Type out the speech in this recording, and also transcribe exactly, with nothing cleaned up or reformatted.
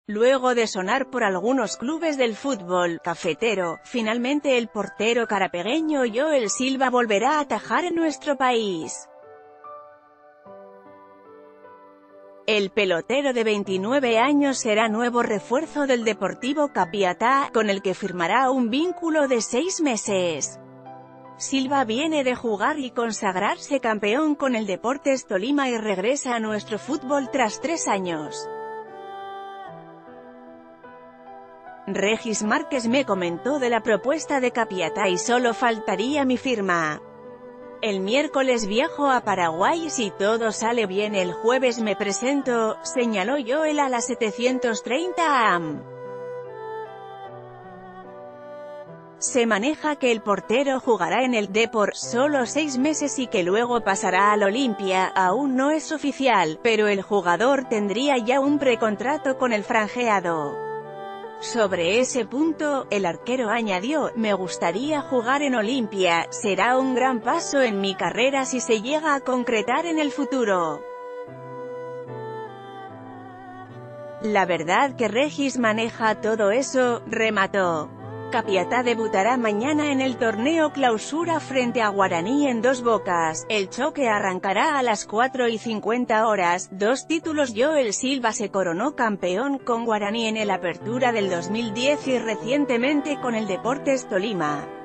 Luego de sonar por algunos clubes del fútbol cafetero, finalmente el portero carapegueño Joel Silva volverá a atajar en nuestro país. El pelotero de veintinueve años será nuevo refuerzo del Deportivo Capiatá, con el que firmará un vínculo de seis meses. Silva viene de jugar y consagrarse campeón con el Deportes Tolima y regresa a nuestro fútbol tras tres años. Regis Márquez me comentó de la propuesta de Capiatá y solo faltaría mi firma. El miércoles viajo a Paraguay y si todo sale bien el jueves me presento, señaló Joel a la setecientos treinta A M. Se maneja que el portero jugará en el Depor solo seis meses y que luego pasará al Olimpia, aún no es oficial, pero el jugador tendría ya un precontrato con el franjeado. Sobre ese punto, el arquero añadió, me gustaría jugar en Olimpia, será un gran paso en mi carrera si se llega a concretar en el futuro. La verdad que Regis maneja todo eso, remató. Capiatá debutará mañana en el torneo Clausura frente a Guaraní en Dos Bocas. El choque arrancará a las cuatro y cincuenta horas. Dos títulos. Joel Silva se coronó campeón con Guaraní en el Apertura del dos mil diez y recientemente con el Deportes Tolima.